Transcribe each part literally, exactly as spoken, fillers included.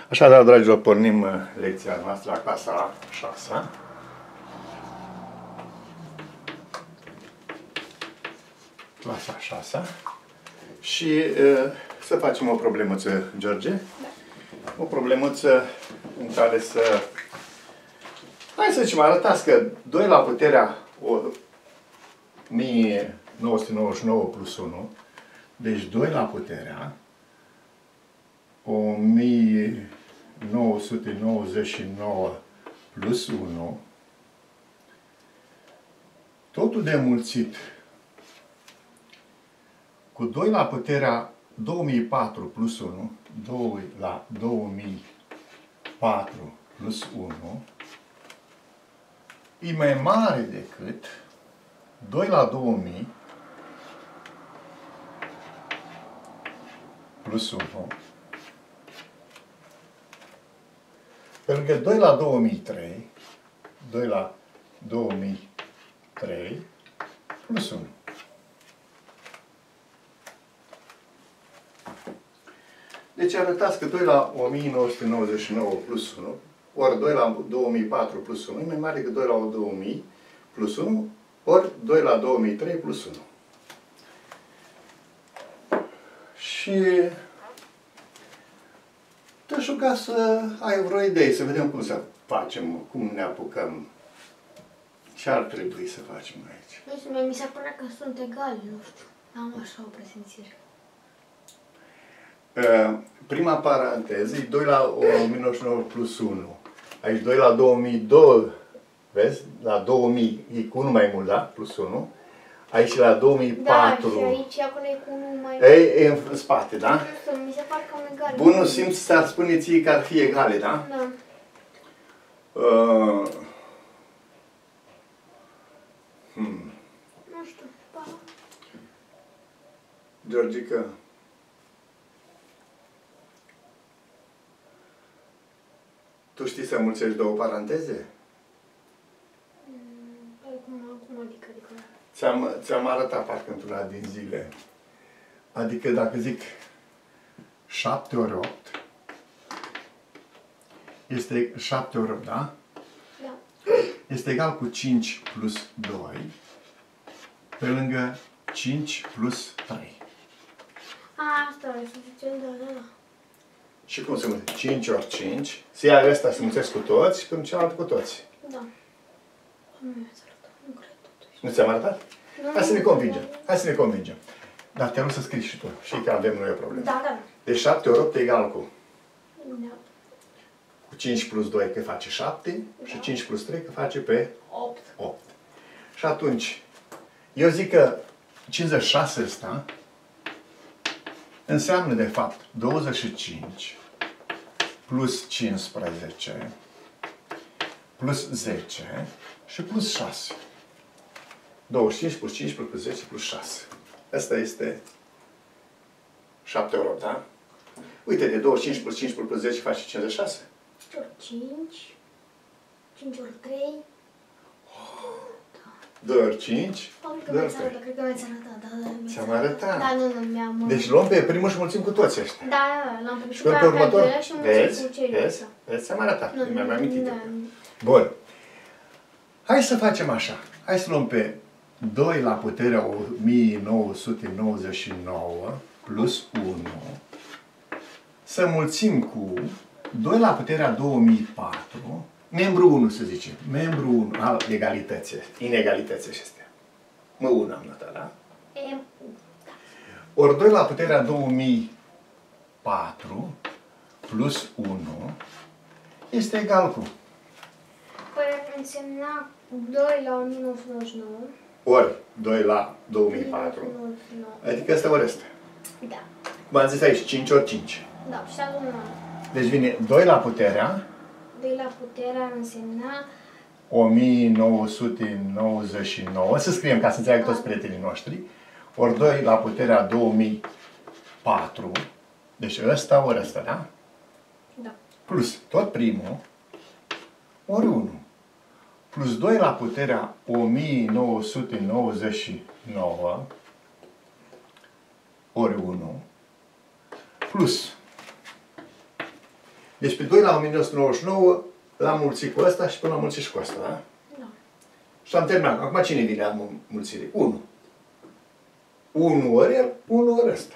Așadar, dragilor, pornim lecția noastră la clasa a șasea. Clasa a șasea. Și uh, să facem o problemuță, George. Da. O problemuță în care să... Hai să zicem, arătați că doi la puterea o mie nouă sute nouăzeci și nouă plus unu. Deci doi la puterea o mie nouă sute nouăzeci și nouă plus unu, totul de mulțit cu doi la puterea două mii patru plus unu, doi la două mii patru plus unu, e mai mare decât doi la două mii plus unu, pentru că doi la două mii trei, doi la două mii trei plus unu. Deci arătați că doi la o mie nouă sute nouăzeci și nouă plus unu, ori doi la două mii patru plus unu, e mai mare decât doi la două mii plus unu, ori doi la două mii trei plus unu. Și te-aș ruga să ai vreo idee, să vedem cum să facem, cum ne apucăm. Ce ar trebui să facem aici? Nu știu, mi se pare că sunt egale, nu știu. Am așa o presimțire. Uh, prima paranteză e doi la o mie nouă sute nouă plus unu. Aici doi la două mii doi, vezi? La două mii e cu unu mai mult, da? Plus unu. Aici la două mii patru. Da, și aici acolo e cu unu mai... Ei, e în spate, da? Nu știu, mi se pare că am egale. Bunul simț să spune ție că ar fi egale, da? Da. Uh, hmm. Nu știu, pa. Georgica. Tu știi să mulțești două paranteze? Mm, cum, cum adică? adică... Ți-am, ți-am arătat parcă într-una din zile. Adică dacă zic șapte ori opt, este șapte ori opt, da? Da. Este egal cu cinci plus doi, pe lângă cinci plus trei. A, asta e suficient, da, da, da. Și cum se mulțește? cinci ori cinci. Se ia ăsta să mulțesc cu toți și pe celălalt cu toți. Da. Nu mi-ați arătat, nu cred totuși. Nu ți-am arătat? Nu, Hai să ne nu, convingem. nu. Hai să ne convingem. Dar te rog să scrii și tu. Știi că avem noi o problemă. Da, da, da. Deci șapte ori opt e egal cu? Da. Cu cinci plus doi că face șapte Da. și cinci plus trei că face pe opt. opt. Și atunci, eu zic că cincizeci și șase ăsta înseamnă de fapt douăzeci și cinci plus cincisprezece plus zece și plus șase. douăzeci și cinci plus cinci plus zece plus șase. Asta este șapte ori opt, da? Uite, de douăzeci și cinci plus cinci plus zece face cincizeci și șase. cinci ori cinci. cinci ori trei. doi ori cinci. Cred că doi mi-ați ori trei. arătat, cred că mi-ați arătat, da, da. mi-ați Ți-am arătat. Da, nu, nu, mi-am... Deci luăm pe primul și mulțim cu toți ăștia. Da, da, l-am primit Și cu pe următor, cartea și vezi, cu cei vezi, vezi, ți-am arătat, Nu, mi-am nu, amintit. da. Bun. Hai să facem așa. Hai să luăm pe doi la puterea o mie nouă sute nouăzeci și nouă plus unu. Să mulțim cu doi la puterea două mii patru, membru unu să zicem, membru unu al egalității, inegalității acestea. Mă unu am notat, da? E, Ori doi la puterea două mii patru plus unu este egal cu? păi însemna doi la o mie nouă sute nouăzeci și nouă. Ori doi la două mii patru. nouăzeci și nouă. Adică asta ori asta. Da. V-am zis aici cinci ori cinci. Da, și atunci Deci vine doi la puterea doi la puterea însemna o mie nouă sute nouăzeci și nouă. Să scriem ca să înțeleagă toți prietenii noștri. Ori doi la puterea două mii patru. Deci ăsta ori ăsta, da? Da. Plus tot primul ori unu. Plus doi la puterea o mie nouă sute nouăzeci și nouă ori unu plus Deci pe doi la o mie nouă sute nouăzeci și nouă l-am mulțit cu ăsta și până l-am mulțit și cu ăsta, da? Da. Și am terminat. Acum cine vine la mulțire? unu. unu ori el, unu ori ăsta.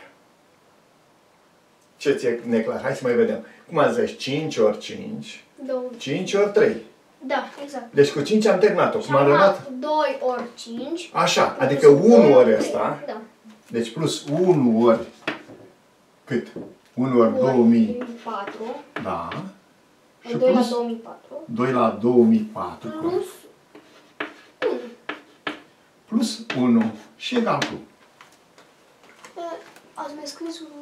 Ce ți-e neclar? Hai să mai vedem. Cum am zis? cinci ori cinci. douăzeci. cinci ori trei. Da, exact. Deci cu cinci am terminat-o. Și Cum am rămas? doi ori cinci. Așa, adică unu ori ăsta. Da. Deci plus unu ori cât? unu ori două mii patru. Da. Și doi la plus două mii patru. doi la două mii patru. Plus unu. Plus unu. Și egal cu. Ați mai scris un...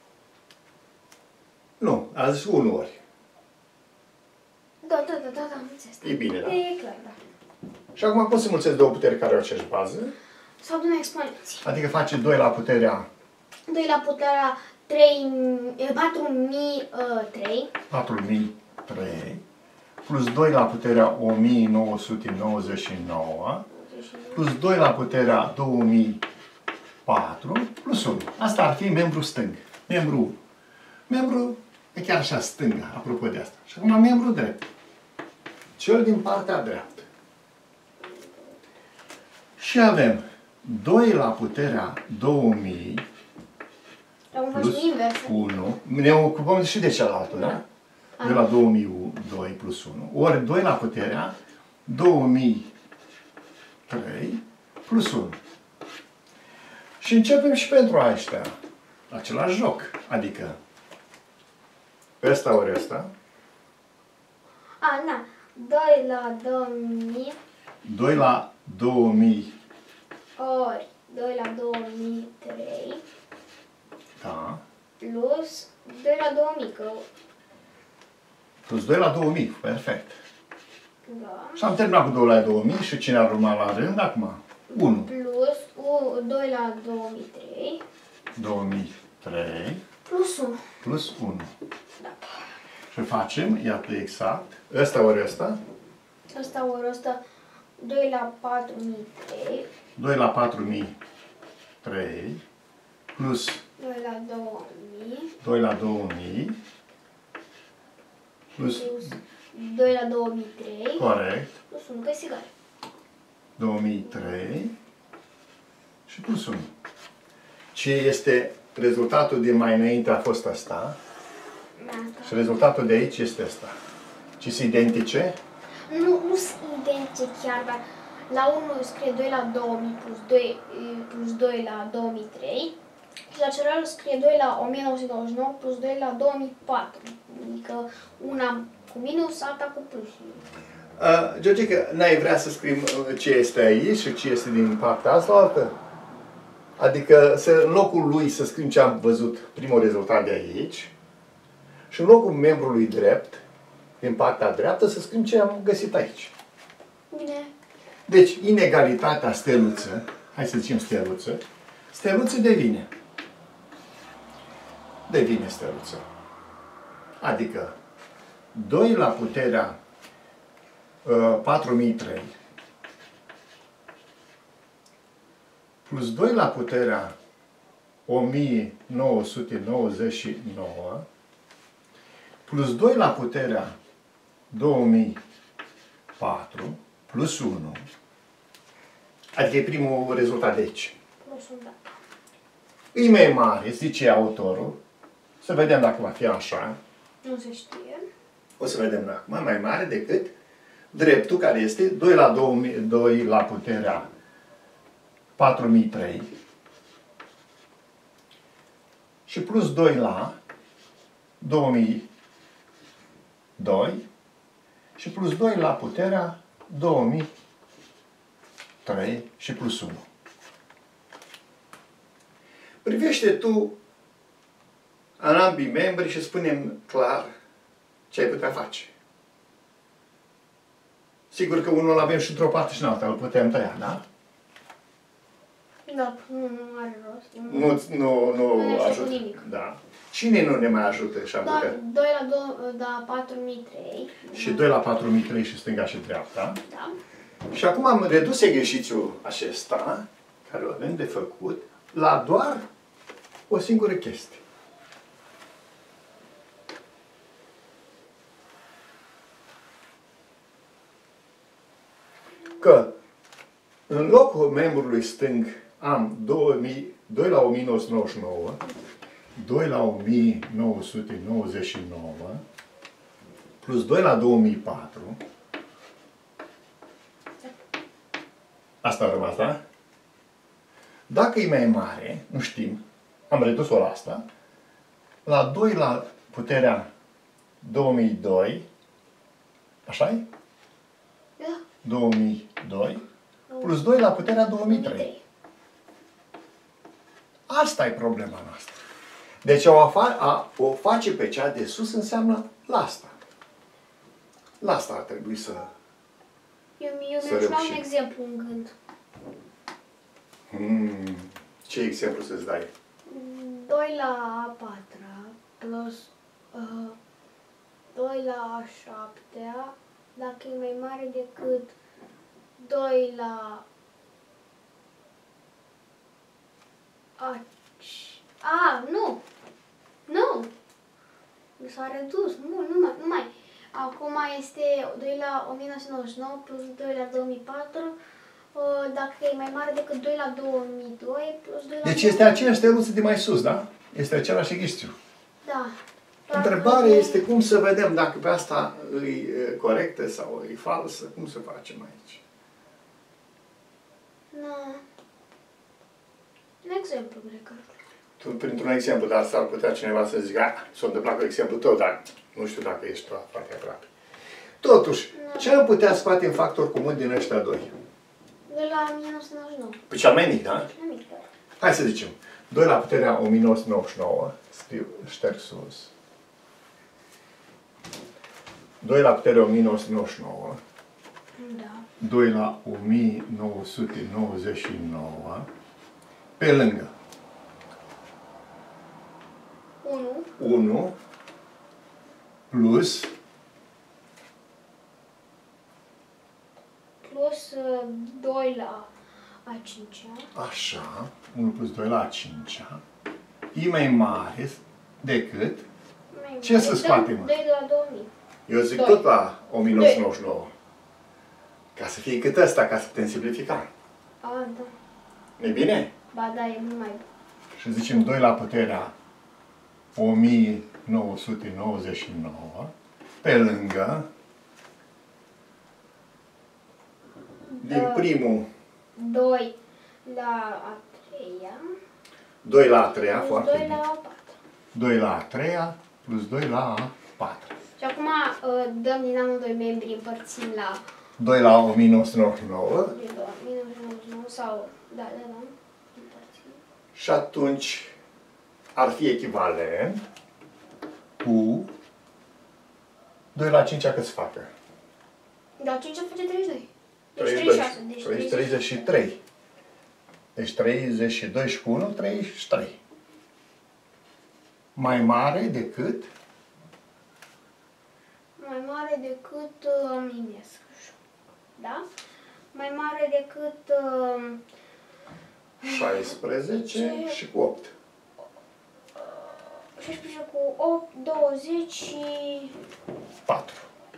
Nu, a zis unu ori. Da, da, da, da, da, am înțeles. E bine, da? E clar, da. Și acum cum se mulțesc două puteri care au aceeași bază? Sau din exponenții. Adică face doi la puterea doi la puterea trei, patru mii trei. patru mii trei plus doi la puterea o mie nouă sute nouăzeci și nouă plus doi la puterea două mii patru plus unu. Asta ar fi membru stâng. Membru unu. Membru e chiar așa stânga, apropo de asta. Și acum membru drept. Cel din partea dreaptă. Și avem doi la puterea două mii Am plus făcut invers. unu. Ne ocupăm și de cealaltă, da? De la două mii doi plus unu. Ori doi la puterea două mii trei plus unu. Și începem și pentru aceștia același joc. Adică ăsta ori ăsta. A, da. doi la două mii doi la două mii. ori doi la două mii trei Da. plus doi la două mii, că... Plus doi la două mii. Perfect. Da. Și am terminat cu doi la două mii și cine ar urma la rând acum? unu. Plus doi la două mii trei două mii trei plus unu. plus unu. Da. Și facem, iată exact, ăsta ori ăsta, Asta ori ăsta doi la patru mii trei doi la patru mii trei plus doi la două mii doi la două mii plus, plus doi la două mii trei corect, plus unu, că egal. două mii trei și plus unu. Ce este rezultatul din mai înainte a fost asta și rezultatul de aici este asta. Ce sunt identice? Nu, nu sunt identice chiar, dar la unul scrie doi la două mii plus doi, plus doi la două mii trei și la celălalt scrie doi la o mie nouă sute nouăzeci și nouă plus doi la două mii patru. Adică una cu minus, alta cu plus. Uh, Georgica, n-ai vrea să scriem ce este aici și ce este din partea asta? Adică să, în locul lui să scriem ce am văzut, primul rezultat de aici, și în locul membrului drept, din partea dreaptă, să scriem ce am găsit aici. Bine. Deci, inegalitatea steluță, hai să zicem steluță, steluță devine. Devine steluță. Adică, doi la puterea uh, patru mii trei plus doi la puterea o mie nouă sute nouăzeci și nouă plus doi la puterea două mii patru plus unu. Adică e primul rezultat de aici. Plus unu, da. E mai mare, zice autorul. Să vedem dacă va fi așa. Nu se știe. O să vedem acum, mai mare decât dreptul care este doi la două mii, doi la puterea patru mii trei și plus doi la două mii doi și plus doi la puterea două mii trei și plus unu. Privește tu în ambii membri și spune-mi clar ce ai putea face. Sigur că unul îl avem și într-o parte și în alta, îl putem tăia, da? Da, nu, nu are rost. Nu, nu, nu, Nu este ajută. cu nimic. Da. Cine nu ne mai ajută și am Da, putea? doi la doi, da, patru mii trei. Și doi la patru mii trei și stânga și dreapta. Da. Și acum am redus exercițiul acesta, care o avem de făcut, la doar o singură chestie. că în locul membrului stâng am doi la o mie nouă sute nouăzeci și nouă, doi la o mie nouă sute nouăzeci și nouă, plus doi la două mii patru. Asta a rămas, da? Dacă e mai mare, nu știm, am redus-o la asta, la doi la puterea două mii doi, așa-i? Da. două mii doi, plus doi la puterea două mii trei. Asta e problema noastră. Deci o, fa a, o face pe cea de sus înseamnă la asta. La asta ar trebui să Eu, eu mi-aș lua un exemplu în gând. Hmm. Ce exemplu să-ți dai? doi la a patra plus uh, doi la a șaptea, dacă e mai mare decât doi la a... A, nu! Nu! S-a redus mult, nu mai, nu mai. Acum este doi la o mie nouă sute nouăzeci și nouă plus doi la două mii patru, dacă e mai mare decât doi la două mii doi plus doi la... Deci este aceeași steluță de mai sus, da? Este același exercițiu. Da. Întrebarea este cum să vedem dacă pe asta e corectă sau e falsă, cum să facem aici? Nu. Un exemplu, cred. Tu, printr-un exemplu, dar s-ar putea cineva să zică, s-a întâmplat cu exemplu tău, dar nu știu dacă ești tu foarte aproape. Totuși, no. Ce am putea scoate în factor comun din ăștia doi? De la o mie nouă sute nouăzeci și nouă. Pe cel mai mic, da? Cel mai mic, da. Hai să zicem, doi la puterea o mie nouă sute nouăzeci și nouă, scriu, șterg sus. doi la puterea o mie nouă sute nouăzeci și nouă. Da. doi la o mie nouă sute nouăzeci și nouă. Pe lângă. unu. unu plus plus doi la a cincea. Așa, unu plus doi la a cincea. E mai mare decât... Mai ce să scoatem? doi la două mii. Eu zic doi. Tot la o mie nouă sute nouăzeci și nouă. Ca să fie cât ăsta, ca să putem simplifica. A, da. E bine? Ba da, e mult mai bun. Și zicem doi la puterea o mie nouă sute nouăzeci și nouă, pe lângă, da. Din primul... doi la a treia. doi la a treia, foarte doi bine. La a patra. doi la a treia plus doi la a patra. Și acum dăm din amândoi membri, împărțim la... doi la o mie nouă sute nouăzeci și nouă. o mie nouă sute nouăzeci și nouă sau... Da, da, da. Împărțim. Și atunci ar fi echivalent cu doi la cinci cât să facă? Da, cinci face treizeci și doi. treizeci și șase. Deci treizeci și trei. Deci treizeci și doi și cu unu, treizeci și trei. Mai mare decât? Mai mare decât uh, minesc. Da? Mai mare decât uh, șaisprezece și cu opt. șaisprezece cu opt, douăzeci și patru.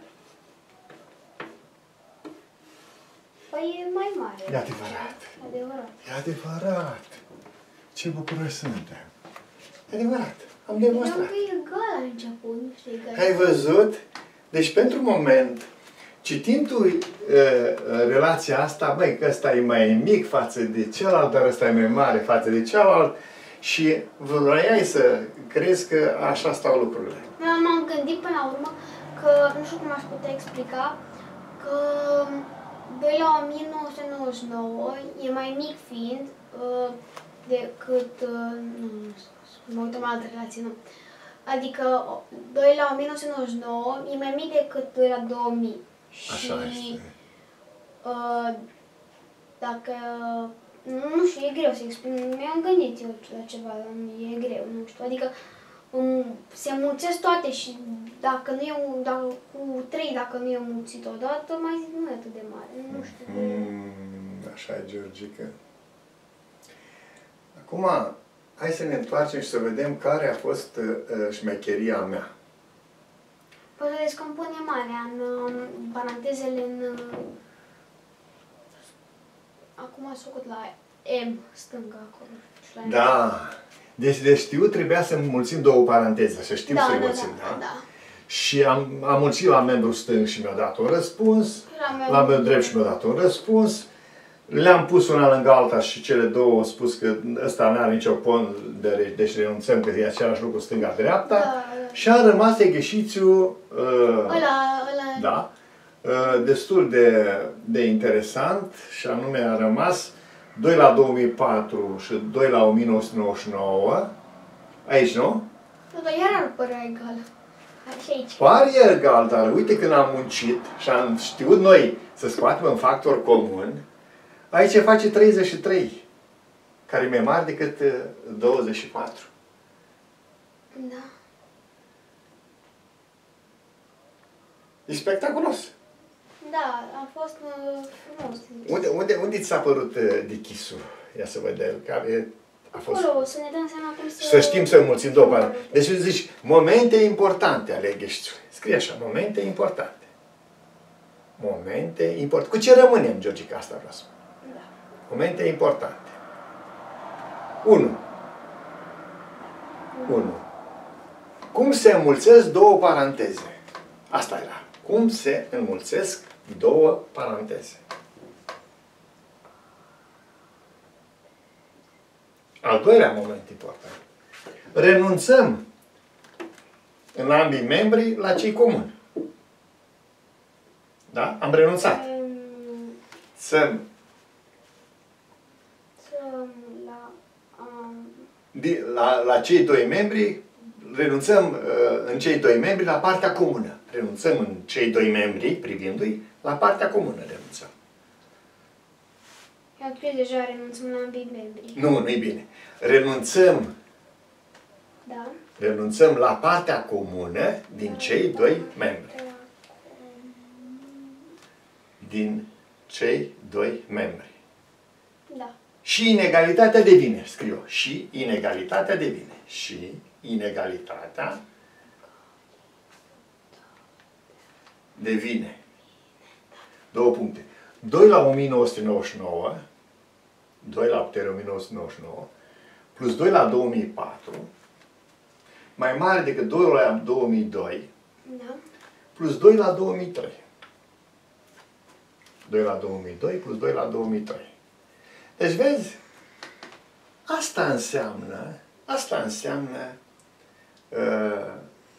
Păi e mai mare. E adevărat. Adevărat. E adevărat. Ce bucuroși suntem. E adevărat. Am demonstrat. Eram pe egal la început, nu știu egal. Ai văzut? Deci pentru moment, citind tu uh, relația asta, băi, că ăsta e mai mic față de celălalt, dar ăsta e mai mare față de celălalt și vrei să crezi că așa stau lucrurile. M-am gândit până la urmă că, nu știu cum aș putea explica, că doi la o mie nouă sute nouăzeci și nouă e mai mic fiind uh, decât... Uh, nu, nu, mă uităm la altă relație, nu. Adică doi la o mie nouă sute nouăzeci și nouă e mai mic decât doi la două mii. Așa și, este. Uh, dacă... Nu știu, e greu să explic. Mi-am gândit eu la ceva, dar e greu, nu știu. Adică um, se înmulțesc toate și dacă nu e dacă, cu trei, dacă nu e înmulțit odată, mai zic, nu e atât de mare. Nu știu. Mm, așa e, Georgica. Acum, hai să ne întoarcem și să vedem care a fost uh, șmecheria mea. Păi să descompunem marea în uh, parantezele în... Uh, acum ați făcut la M, stânga acolo. Și la Da. Deci de știut trebuia să înmulțim două paranteze, să știm da, să da, înmulțim, da, da? da. Și am, am mulțit la membru stâng și mi-a dat un răspuns, La la membru drept și mi-a dat un răspuns, le-am pus una lângă alta și cele două au spus că ăsta nu are nicio pondere, deci renunțăm că e același lucru stânga-dreapta, Da, da. și a rămas egheșițiul, uh, Ăla, ăla... da, uh, destul de, de interesant, și anume a rămas doi la două mii patru și doi la o mie nouă sute nouăzeci și nouă, aici, nu? Nu, dar iar ar părea egal. Și aici. Pare egal, dar uite când am muncit și am știut noi să scoatem în factor comun, aici face treizeci și trei, care e mai mare decât uh, douăzeci și patru. Da. E spectaculos. Da, a fost uh, frumos. Unde, unde, unde ți s-a părut uh, dichisul? Ia să vedem, care a fost... Acolo, să ne dăm seama cum să... Să știm să înmulțim două paranteze. Deci zici, momente importante ale gheștiului. Scrie așa, momente importante. Momente importante. Cu ce rămânem, Georgica, asta vreau să spun. Da. Momente importante. unu. unu. Cum se înmulțesc două paranteze? Asta era. Cum se înmulțesc două paranteze? Al doilea moment important. Renunțăm în ambii membri la cei comuni. Da? Am renunțat. Um, Să, să la... Um, la, la cei doi membri, renunțăm uh, în cei doi membri la partea comună. Renunțăm în cei doi membri, privindu-i, la partea comună renunțăm. eu am scris deja, renunțăm la ambii membri. Nu, nu-i bine. Renunțăm, Da? renunțăm la partea comună din cei doi membri. Din cei doi membri. Da. Și inegalitatea devine, scriu, și inegalitatea devine. Și inegalitatea devine. Două puncte. doi la o mie nouă sute nouăzeci și nouă, doi la putere o mie nouă sute nouăzeci și nouă, plus doi la două mii patru, mai mare decât doi la două mii doi, Da. plus doi la două mii trei. doi la două mii doi plus doi la două mii trei. Deci, vezi, asta înseamnă, asta înseamnă uh,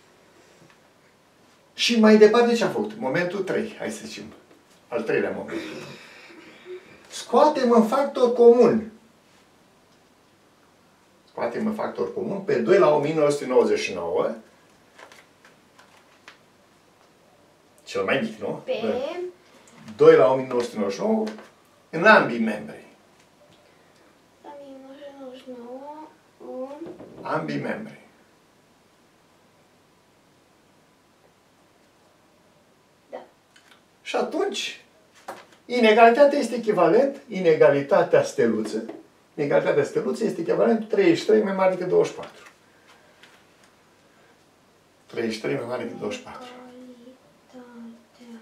și mai departe ce am făcut? Momentul trei, hai să zicem. Al treilea moment. Scoatem în factor comun. Scoatem în factor comun pe doi la o mie nouă sute nouăzeci și nouă. Cel mai mic, nu? Pe... doi la o mie nouă sute nouăzeci și nouă în ambii membri. o mie nouă sute nouăzeci și nouă în... Ambii membri. Da. Și atunci, inegalitatea este echivalent, inegalitatea steluță, inegalitatea steluță este echivalent treizeci și trei mai mare decât douăzeci și patru. treizeci și trei mai mare decât douăzeci și patru. Egalitatea...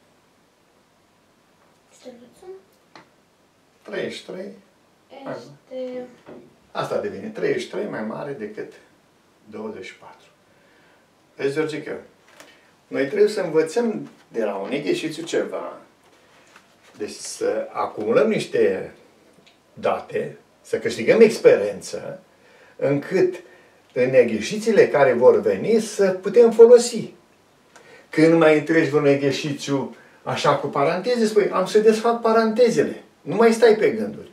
Steluță? treizeci și trei, Este... asta devine treizeci și trei mai mare decât douăzeci și patru. Vezi, Georgica, noi trebuie să învățăm de la un exercițiu ceva. Deci să acumulăm niște date, să câștigăm experiență, încât în exercițiile care vor veni să putem folosi. Când mai întrebi un exercițiu așa cu paranteze, spui, am să desfac parantezele. Nu mai stai pe gânduri.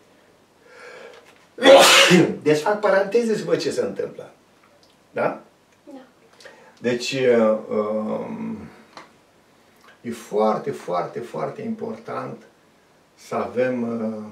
Desfac paranteze și văd ce se întâmplă. Da? Da. Deci, um, e foarte, foarte, foarte important să avem uh,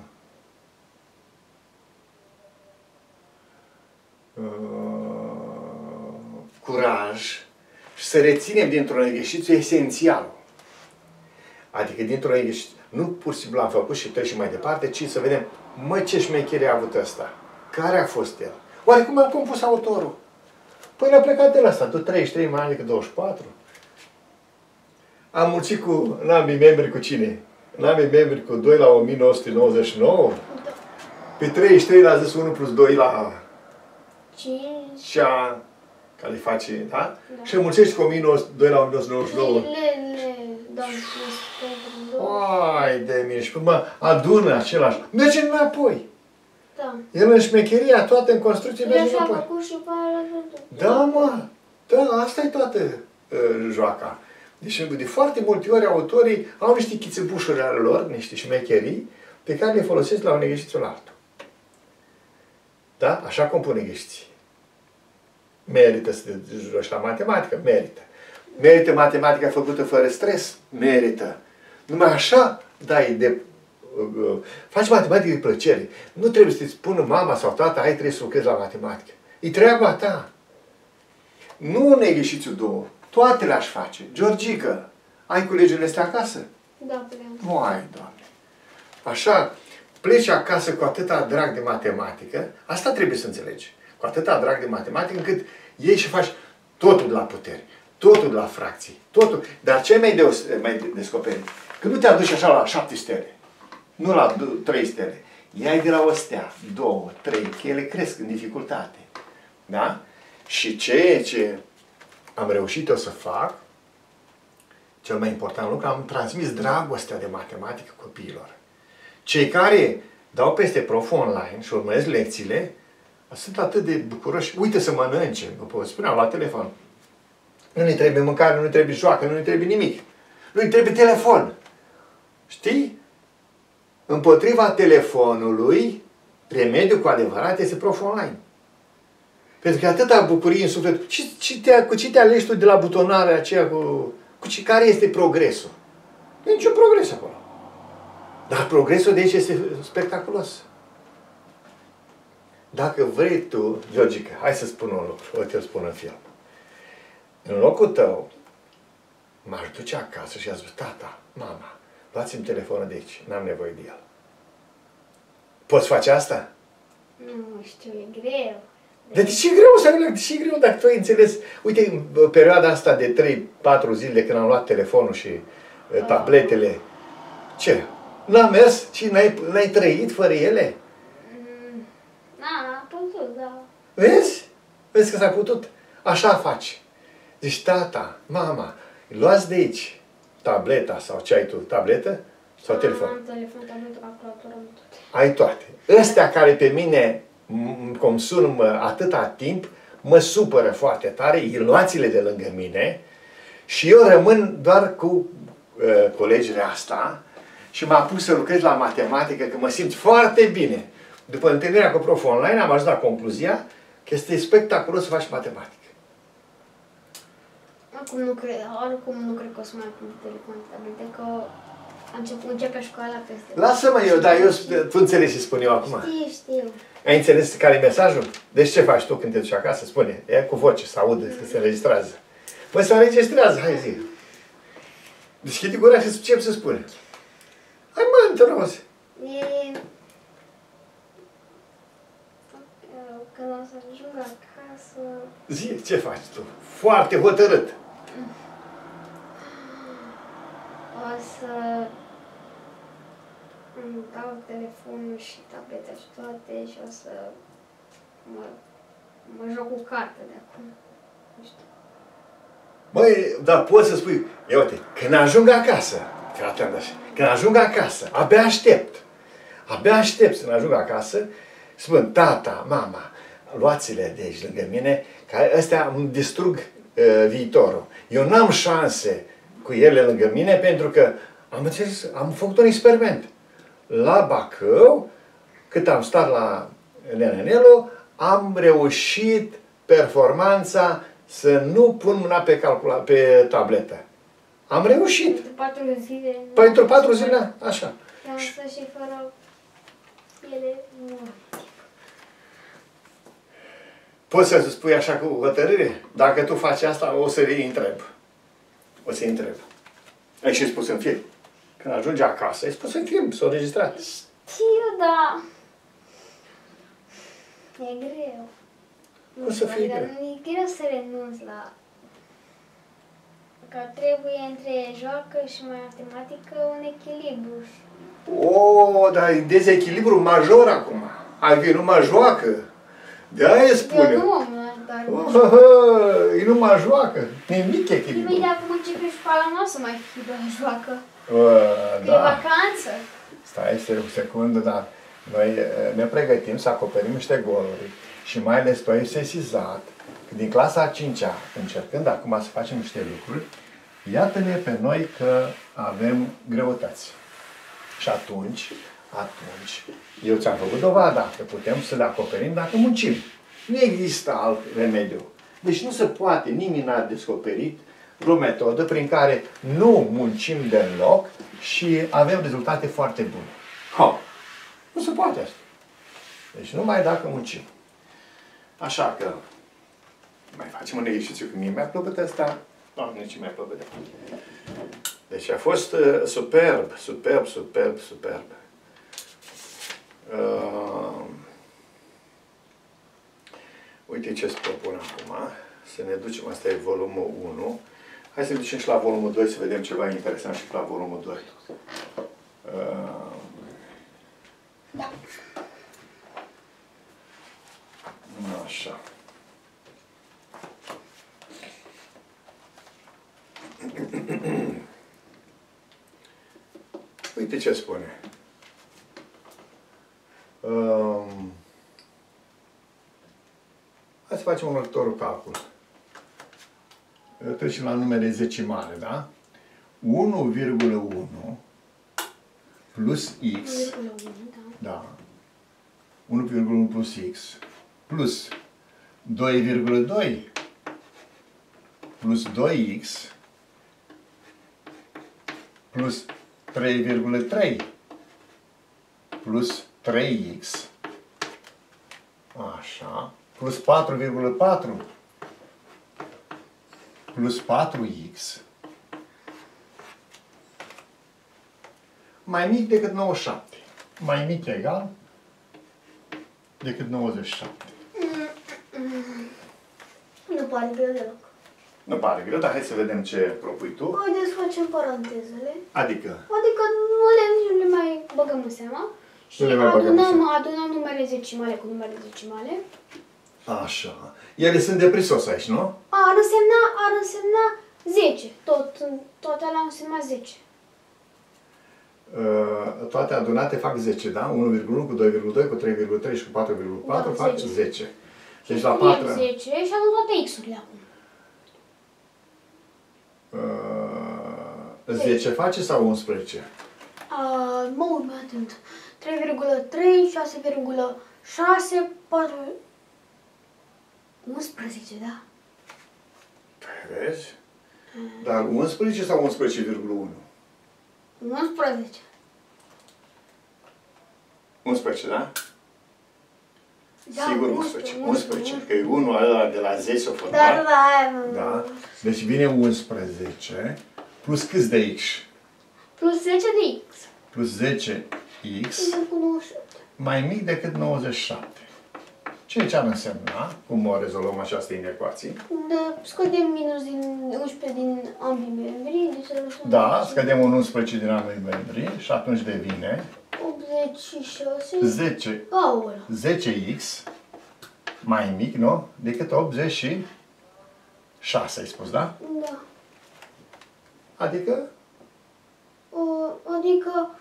uh, curaj și să reținem dintr-un exercițiu esențial. Adică dintr-un exercițiu, nu pur și simplu am făcut și trecem mai departe, ci să vedem, mă, ce șmecherie a avut ăsta? Care a fost el? Oare cum a compus autorul? Păi l-a plecat de la asta, tot treizeci și trei mai ani decât douăzeci și patru. Am mulțit cu, în ambii membri cu cine? N-am membri cu doi la o mie nouă sute nouăzeci și nouă? Da. Pe treizeci și trei l-a zis unu plus doi la cinci. cea care face, da? Da. Și înmulțești cu o mie nouă sute doi la o mie nouă sute nouăzeci și nouă. Le, le, dau plus pentru două. Ai de mine, și mă adună același. Merge înapoi. Da. El în șmecheria toată, în construcție, Eu merge așa înapoi. făcut și pe aia la Da, mă. Da, asta e toată uh, joaca. Deci, de foarte multe ori, autorii au niște chițebușuri ale lor, niște șmecherii, pe care le folosesc la un exercițiu la altul. Da? Așa cum pun exerciții. Merită să te joci la matematică? Merită. Merită matematica făcută fără stres? Merită. Numai așa dai de... Uh, faci matematică de plăcere. Nu trebuie să-ți spună mama sau tata, hai, trebuie să lucrezi la matematică. E treaba ta. Nu în exercițiul două. Toate le-aș face. Georgică, ai culegerile astea acasă? Da, vreau. Vai, Doamne! Așa, pleci acasă cu atâta drag de matematică, asta trebuie să înțelegi. Cu atâta drag de matematică, încât iei și faci totul de la puteri, totul de la fracții, totul. Dar ce mai, deos mai descoperi? Că nu te-a dus așa la șapte stele, nu la trei stele. Iai de la o stea, două, trei, că ele cresc în dificultate. Da? Și ceea ce am reușit eu să fac, cel mai important lucru, am transmis dragostea de matematică copiilor. Cei care dau peste prof online și urmăresc lecțiile, sunt atât de bucuroși. Uite să mănânce, vă spuneam la telefon. Nu ne trebuie mâncare, nu ne trebuie joacă, nu ne trebuie nimic. Nu ne trebuie telefon. Știi? Împotriva telefonului, remediul cu adevărat este prof online. Pentru că atâta bucurie în suflet. Ce, ce te, cu ce te alegi tu de la butonarea aceea cu... cu ce, care este progresul? Nu e niciun progres acolo. Dar progresul de aici este spectaculos. Dacă vrei tu, Georgica, hai să spun un lucru, o te-l spun în film. În locul tău, m-aș duce acasă și a spus, tata, mama, luați-mi telefonul de aici, n-am nevoie de el. Poți face asta? Nu știu, e greu. Dar de ce e greu să de ce e greu dacă tu ai înțeles? Uite, în perioada asta de trei patru zile de când am luat telefonul și uh, tabletele, ce? N-a mers și n-ai trăit fără ele? Mm, na, a putut, da. Vezi? Vezi că s-a putut? Așa faci. Zici, tata, mama, luați de aici tableta sau ce ai tu, tabletă sau Am, telefon? Am telefon, tabletă, calculator, am toate. Ai toate. Ăstea care pe mine consum atâta timp, mă supără foarte tare, iluațiile de lângă mine și eu rămân doar cu uh, colegiile asta și m-am pus să lucrez la matematică, că mă simt foarte bine. După întâlnirea cu prof online am ajuns la concluzia că este spectaculos să faci matematică. Acum nu cred, oricum nu cred că o să mai pun telefon, tablete, că a început, începe școala peste. Lasă-mă eu, dar eu, tu înțelegi ce spun eu acum. Știu, știu. Ai înțeles care e mesajul? Deci ce faci tu când te duci acasă? Spune, e cu voce, să audă, că se înregistrează. Păi se înregistrează, hai zi. Deschide gura și încep să spune. Hai mă, te rog. E... Când o să ajung acasă... Zi, ce faci tu? Foarte hotărât. O să... îmi dau telefonul și tableta și toate și o să... mă, mă joc cu carte de acum. Nu știu. Măi, dar poți să spui, ia uite, când ajung acasă, că atent așa, când ajung acasă, abia aștept, abia aștept să ajung acasă, spun, tata, mama, luați-le de aici lângă mine, că ăstea îmi distrug uh, viitorul. Eu n-am șanse cu ele lângă mine pentru că am înțeles, am făcut un experiment. La Bacău, cât am stat la Nenelu, am reușit performanța să nu pun mâna pe, calcula, pe tabletă. Am reușit. Pentru patru zile... Pentru patru zile, așa. Însă și fără ele nu. Poți să spui așa cu hotărâre? Dacă tu faci asta, o să-i întreb. O să-i întreb. Ai și spus în film. Când ajungi acasă, ai spus în film, s-a înregistrat. Știu, da. E greu. O să fie Adică greu. nu e greu să renunț la că trebuie între joacă și matematică un echilibru. O, dar e dezechilibru major acum. Hai că nu mă joacă. De-aia spune. Eu nu am dar... Oh, e nu mă joacă. Nimic echilibru. Păi de acum începe școala, nu o să mai fie doar joacă. Uh, Da. E vacanță. Stai o secundă, dar noi ne pregătim să acoperim niște goluri și mai ales tu ai sesizat că din clasa a cincea, încercând acum să facem niște lucruri, iată-ne pe noi că avem greutăți. Și atunci, atunci, eu ți-am făcut dovada că putem să le acoperim dacă muncim. Nu există alt remediu. Deci nu se poate, nimeni n-a descoperit o metodă prin care nu muncim deloc și avem rezultate foarte bune. Ha! Nu se poate asta. Deci numai dacă muncim. Așa că mai facem un exercițiu, că mie mi-a plăcut ăsta. Doamne, ce mi-a plăcut. Deci a fost uh, superb, superb, superb, superb. Uh, uite ce îți propun acum. Să ne ducem, asta e volumul unu. Hai să ne ducem și la volumul doi, să vedem ceva interesant și la volumul doi. Uh, Da. Așa. Uite ce spune. Um, hai să facem următorul calcul. Trecem la numere decimale, da? unu virgulă unu plus x, da, unu virgulă unu plus x, plus doi virgulă doi plus doi x, plus trei virgulă trei plus trei x, așa, plus patru virgulă patru plus patru x, mai mic decât nouăzeci și șapte. Mai mic egal decât nouăzeci și șapte. Nu pare greu deloc. Nu pare greu, dar hai să vedem ce propui tu. Haideți să facem parantezele. Adică? Adică nu le, nu le mai băgăm în seama. Și adunăm, adunăm numere decimale cu numere decimale. Așa. Ele sunt de prisos aici, nu? Ar însemna, ar însemna zece. Tot, toate alea însemna zece. Uh, toate adunate fac zece, da? unu virgulă unu cu doi virgulă doi cu trei virgulă trei și cu patru virgulă patru Da, fac zece. zece. Deci Și la scriem patru... zece și adun toate x-urile acum. Uh, zece face sau unsprezece? Uh, mă uit mai atent. trei virgulă trei, șase virgulă șase, patru... unsprezece, da? Vezi? Dar unsprezece sau unsprezece virgulă unu? unsprezece. unsprezece, da? Da, Sigur unsprezece, unsprezece. unsprezece, că e unul ăla de la zece o Dar format. da, Da? Deci vine unsprezece plus câți de x? plus zece de x. Plus zece x Cu nouăzeci și șapte. mai mic decât nouăzeci și șapte. Ce ar însemna? Cum o rezolvăm această inecuație? Da, scădem minus din unsprezece din ambii membri. Deci să lăsăm Da, scădem un unsprezece din ambii membri și atunci devine optzeci și șase. zece, Aolea. zece x mai mic, nu? Decât optzeci și șase, ai spus, da? Da. Adică? Uh, adică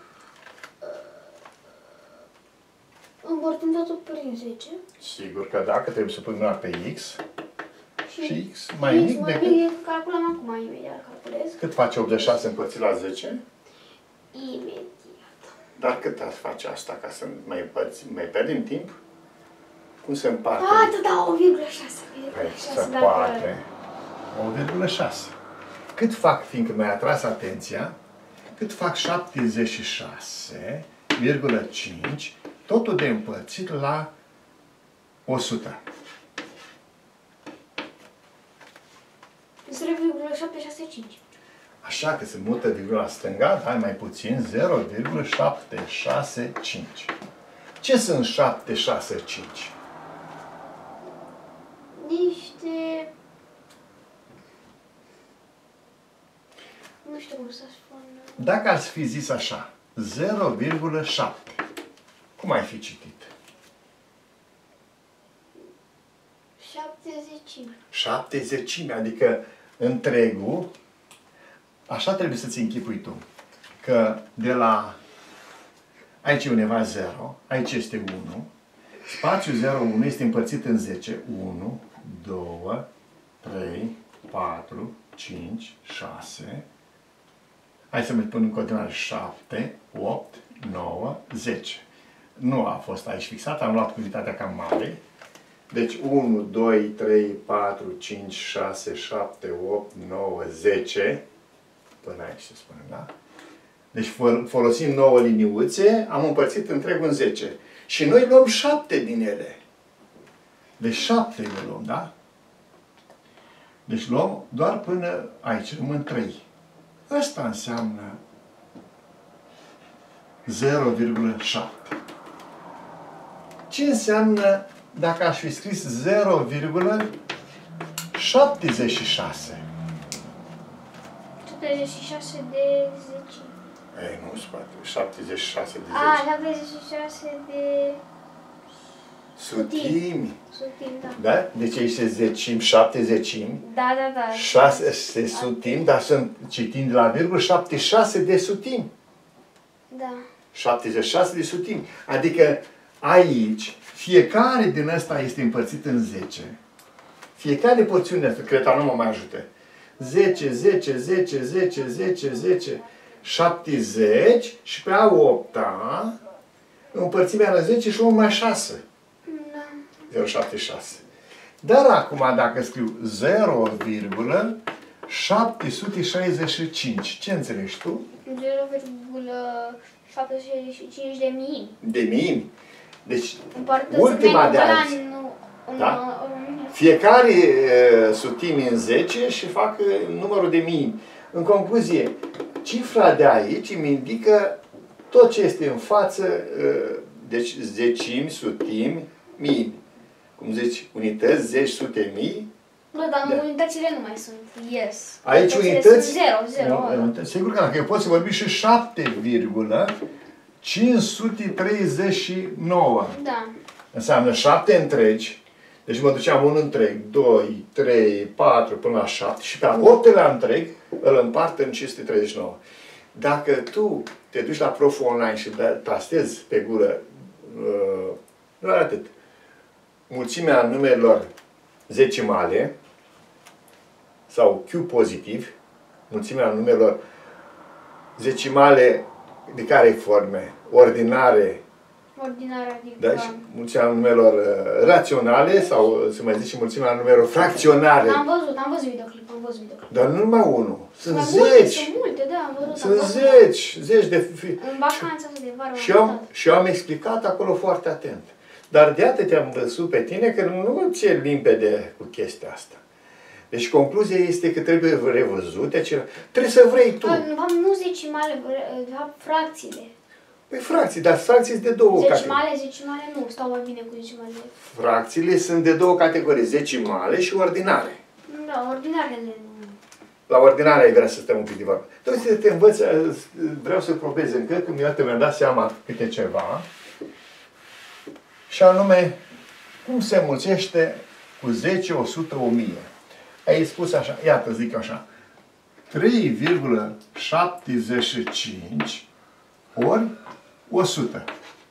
uh, împărțim totul prin zece. Sigur că da, că trebuie să punem pe x Și, și x mai mic mai decât... mic, calculăm acum, imediat calculez. Cât face optzeci și șase împărțit la zece? Imediat. Dar cât ar face asta ca să mai, împărți, mai pierdem timp? Cum se împarte? A, da, da, o virgulă șase. Păi, se poate. o virgulă șase. Cât fac, fiindcă mi-a atras atenția, cât fac șaptezeci și șase virgulă cinci, totul de împărțit la o sută. zero virgulă șapte șase cinci. Așa că se mută virgula stânga, dar mai puțin, zero virgulă șapte șase cinci. Ce sunt șapte șase cinci? Niște... Nu știu cum să spun. Dacă ați fi zis așa, zero virgulă șapte, cum ai fi citit? șaptezecimi. șaptezecimi, adică întregul, așa trebuie să-ți închipui tu. Că de la, aici e undeva zero, aici este unu, spațiul zero, unu este împărțit în zece, unu, doi, trei, patru, cinci, șase, hai să mai pun în continuare șapte, opt, nouă, zece. Nu a fost aici fixat, am luat cuvitatea cam mare. Deci unu, doi, trei, patru, cinci, șase, șapte, opt, nouă, zece. Până aici se spune, da? Deci folosim nouă liniuțe, am împărțit întregul în zece. Și noi luăm șapte din ele. Deci șapte le luăm, da? Deci luăm doar până aici, rămân trei. Ăsta înseamnă zero virgulă șapte. Ce înseamnă dacă aș fi scris zero virgulă șaptezeci și șase? șaptezeci și șase de zece. Ei, nu, spate. șaptezeci și șase de A, zece. șaptezeci și șase de... Sutimi. Sutim, da. Da? Deci aici se zecimi, șapte zecimi. Da, da, da. șase se sutimi, dar sunt citind de la virgulă șaptezeci și șase de sutimi. Da. șaptezeci și șase de sutimi. Adică aici, fiecare din ăsta este împărțit în zece. Fiecare porțiune asta, cred că nu mă mai ajută. zece, zece, zece, zece, zece, zece, șaptezeci și pe a opta împărțim în zece și luăm mai șase. Da. zero virgulă șaptezeci și șase. Dar acum dacă scriu zero virgulă șapte sute șaizeci și cinci, ce înțelegi tu? zero virgulă șapte sute șaizeci și cinci de mii. De mii. Deci, Împărtă ultima de aici. Nu, Da? în, Fiecare uh, sutimi în zece și fac uh, numărul de mii. În concluzie, cifra de aici îmi indică tot ce este în față, uh, deci zecimi, sutimi, mii. Cum zici, unități, zeci, sute, mii. nu, dar Da. unitățile nu mai sunt. Yes. Aici Unitățile unități... sunt zero, zero. Nu, sigur că dacă eu pot să vorbi și șapte virgulă cinci sute treizeci și nouă. Da. Înseamnă șapte întregi. Deci mă duceam un întreg, doi, trei, patru, până la șapte și pe al optelea întreg îl împart în cinci sute treizeci și nouă. Dacă tu te duci la proful online și tastezi pe gură, uh, nu are atât, mulțimea numerelor zecimale sau Q pozitiv, mulțimea numerelor zecimale de care forme? Ordinare, Ordinare, adică... da? Și mulțimea numerelor uh, raționale sau, să mai zici, mulțimea numerelor fracționare. Am văzut, am văzut videoclip, am văzut videoclip. Dar nu numai unul. Sunt Mai multe, zeci. Sunt multe, da, am văzut. Sunt am văzut. zeci. Zeci de... fi- În vacanța asta de vară Și am eu, dat. și eu am explicat acolo foarte atent. Dar de atât te-am văzut pe tine că nu ți-e limpede cu chestia asta. Deci concluzia este că trebuie revăzute acela. Trebuie să vrei tu. A, nu, nu zecimale, de fapt fracțiile. Păi fracții, dar fracții sunt de două categorii. Zecimale, zecimale nu, stau mai bine cu zecimale. Fracțiile sunt de două categorii, zecimale și ordinare. Da, ordinarele nu. La ordinare ai vrea să stăm un pic de vorbă. Trebuie să te învăț, vreau să probez încă, că mi-a mi-am dat seama câte ceva. Și anume, cum se mulțește cu zece, o sută, o mie. Ai spus așa, iată, zic așa, trei virgulă șaptezeci și cinci ori o sută.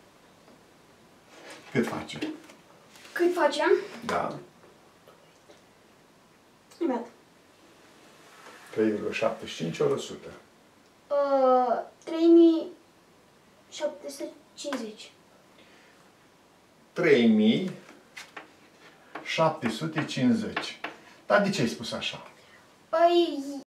Cât face? Cât facem? Da. Imediat. trei virgulă șaptezeci și cinci ori o sută. Uh, trei mii șapte sute cincizeci. trei mii șapte sute cincizeci. Dar de ce ai spus așa? Păi,